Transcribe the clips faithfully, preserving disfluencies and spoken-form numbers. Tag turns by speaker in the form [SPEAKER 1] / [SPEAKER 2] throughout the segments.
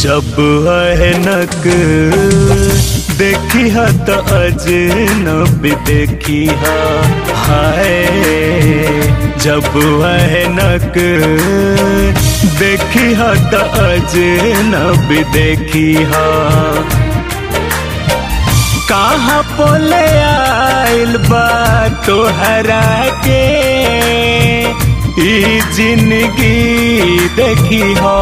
[SPEAKER 1] जब ऐनक देखी हा तो अजनबी देखी हा, हाय जब ऐनक देखी हा तो अजनबी देखी हा। कहाँ पोले आइल बा तोहरा के ई जिंदगी देखी हो।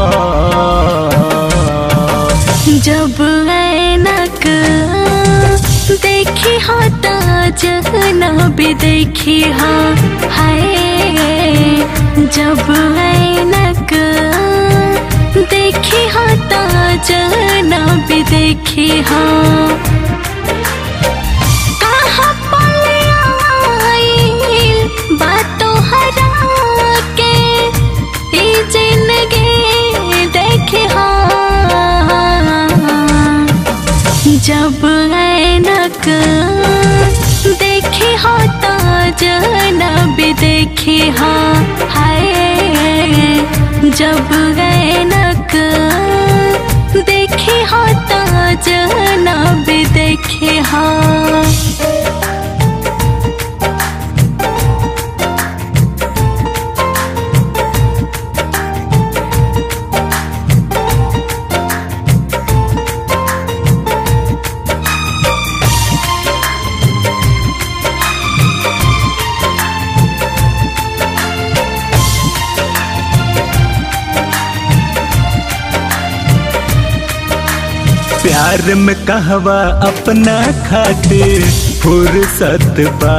[SPEAKER 2] जब ऐनक देखी हो तो अजनबी देखी हो, हाय जब ऐनक देखी हो तो अजनबी देखी हो। कहाँ पले आइल बा तोहरा के ई जिंदगी देखी हो। जब ऐनक देखी हो तो अजनबी देखी हो, हाय जब ऐनक देखी हो तो अजनबी देखी हो।
[SPEAKER 1] प्यार में कहवा अपना खातिर फुर्सत बा,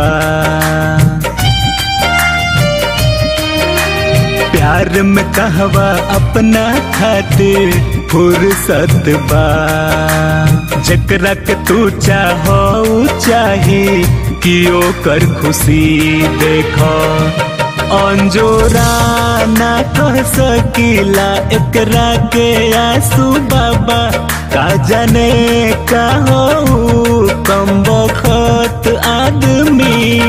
[SPEAKER 1] प्यार में कहवा अपना खातिर फुर्सत बा। जकरा के तू चाहो चाही कि ओकर खुशी देखो, अंजोरा ना कह सकीला एकरा के आंसू बाबा। का जाने का हो कम बखत आदमी,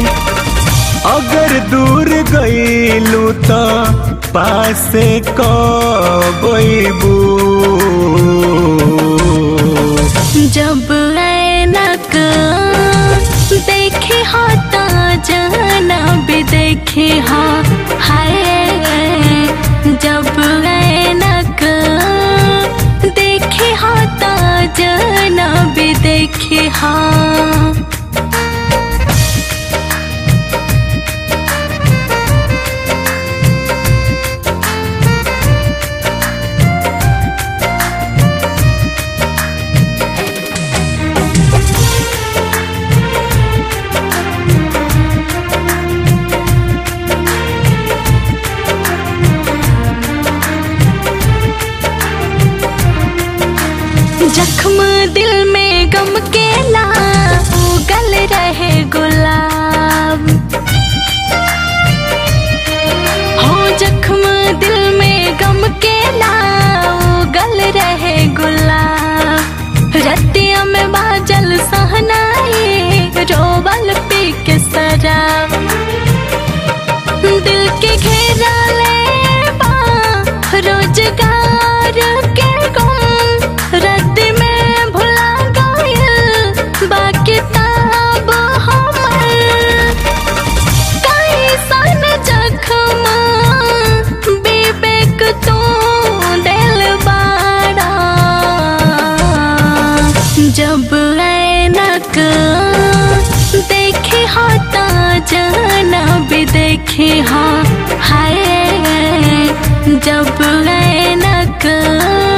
[SPEAKER 1] अगर दूर गईलू तो पासे कबू।
[SPEAKER 2] जब ऐनक देखी हो तो अजनबी देखी हो, हाय जब ऐनक देखी हो तो अजनबी देखी हो। जख्म दिल में गम के ला उगल रहे गुलाब, हो जख्म दिल में गम के ला उगल रहे गुलाब। रतिया में बाजल सहनाई रोबल पी के शराब, दिल के घेरा ले बा रोजगार के गुम। रद्द में भुला गइल बा किताब हमर, कैसन जख्म विवेक तू दिल बाड़ा। जब ऐनक देखी हो तो अजनबी देखी हो, हाय जब ऐनक